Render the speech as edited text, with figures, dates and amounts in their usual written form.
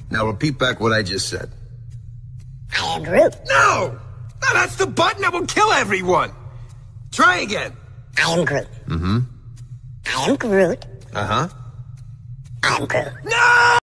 Now repeat back what I just said. I am Groot. No! No, that's the button that will kill everyone! Try again. I am Groot. Mm-hmm. I am Groot. Uh-huh. I am Groot. No!